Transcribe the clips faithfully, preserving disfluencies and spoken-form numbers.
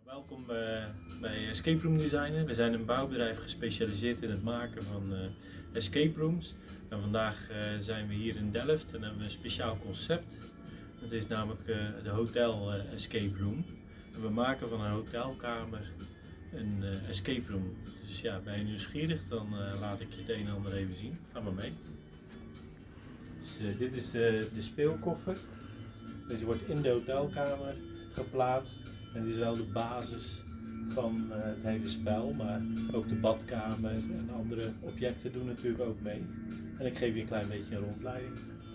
Welkom uh, bij Escape Room Designer. We zijn een bouwbedrijf gespecialiseerd in het maken van uh, escape rooms. En vandaag uh, zijn we hier in Delft en hebben we een speciaal concept. Het is namelijk uh, de Hotel uh, Escape Room. En we maken van een hotelkamer een uh, escape room. Dus ja, ben je nieuwsgierig, dan uh, laat ik je het een en ander even zien. Ga maar mee. Dus, uh, dit is de, de speelkoffer. Deze wordt in de hotelkamer geplaatst. En dit is wel de basis van uh, het hele spel, maar ook de badkamer en andere objecten doen natuurlijk ook mee. En ik geef je een klein beetje een rondleiding.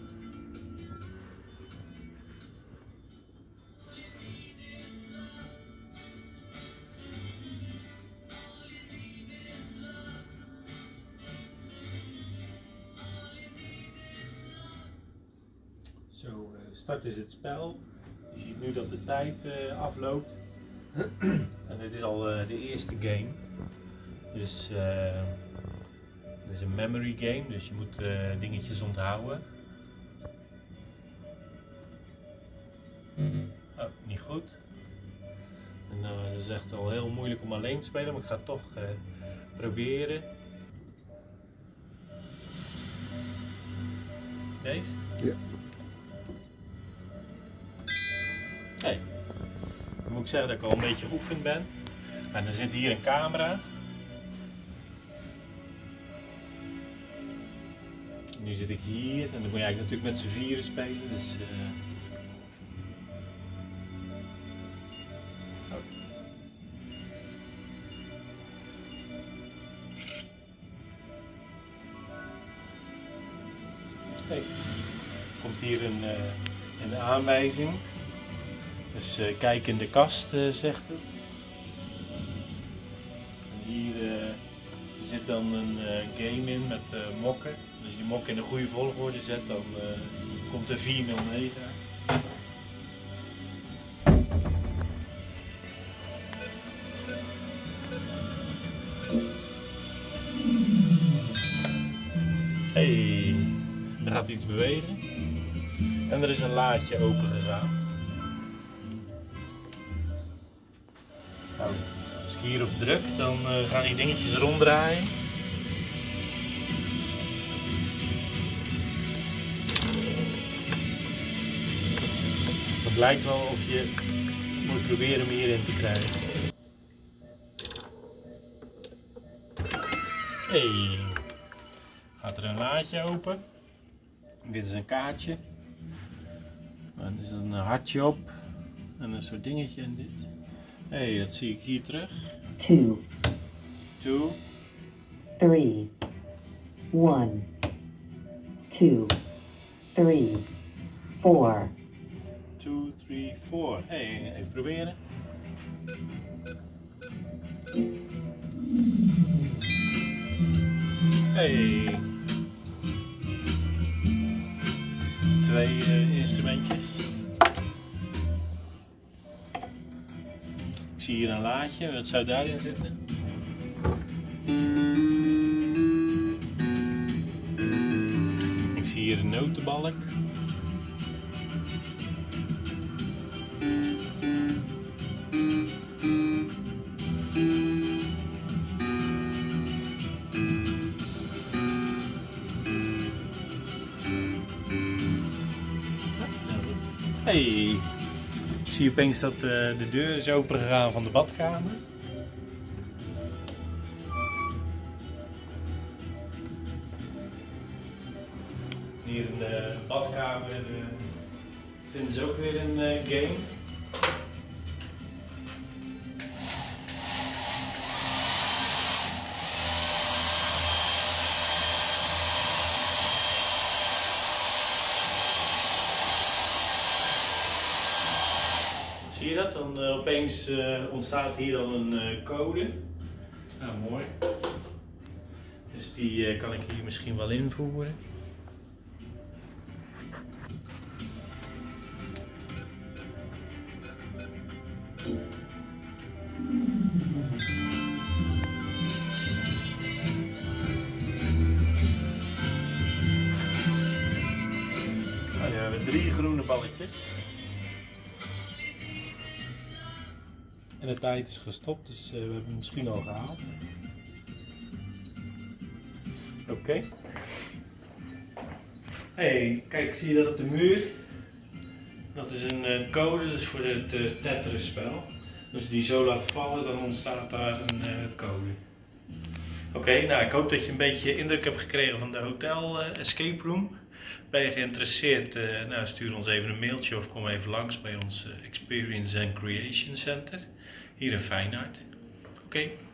Zo uh, start is het spel. Je ziet nu dat de tijd uh, afloopt. En dit is al uh, de eerste game. Dus uh, dit is een memory game, dus je moet uh, dingetjes onthouden. Oh, niet goed. En, uh, dat is echt al heel moeilijk om alleen te spelen, maar ik ga het toch uh, proberen. Deze? Ja. Hey. Dan moet ik zeggen dat ik al een beetje geoefend ben. En dan zit hier een camera. Nu zit ik hier en dan moet je eigenlijk natuurlijk met z'n vieren spelen. Dus, uh... oh. Hey. Komt hier een, uh, een aanwijzing. Dus uh, kijk in de kast, uh, zegt het. En hier uh, zit dan een uh, game in met uh, mokken. Als je die mokken in de goede volgorde zet, dan uh, komt er vier nul negen. Hey, er gaat iets bewegen. En er is een laadje open gegaan. Nou, als ik hierop druk, dan uh, gaan die dingetjes ronddraaien. Het lijkt wel of je moet proberen hem hierin te krijgen. Hey, gaat er een laadje open. Dit is een kaartje. Er is een hartje op en een soort dingetje in dit. Hé, hey, dat zie ik hier terug. Two. Two. Three. One. Two. Three. Four. Two, three, four. Hé, hey, even proberen. Hey. Twee uh, instrumentjes. Ik zie hier een laadje, wat zou daarin zitten? Ik zie hier een notenbalk. Hey, ik zie opeens dat uh, de deur is open gegaan van de badkamer. Hier in de badkamer uh, vinden ze ook weer een uh, game. Zie je dat? Dan uh, opeens uh, ontstaat hier dan een uh, code. Nou, mooi. Dus die uh, kan ik hier misschien wel invoeren. Nou, we hebben drie groene balletjes. En de tijd is gestopt, dus uh, we hebben hem misschien al gehaald. Oké. Okay. Hey, kijk, zie je dat op de muur? Dat is een uh, code, dat is voor het uh, Tetris spel. Als je die zo laat vallen, dan ontstaat daar een uh, code. Oké, okay, nou ik hoop dat je een beetje indruk hebt gekregen van de Hotel uh, Escape Room. Ben je geïnteresseerd, uh, nou, stuur ons even een mailtje of kom even langs bij ons uh, Experience and Creation Center hier in Feyenoord. Oké. Okay.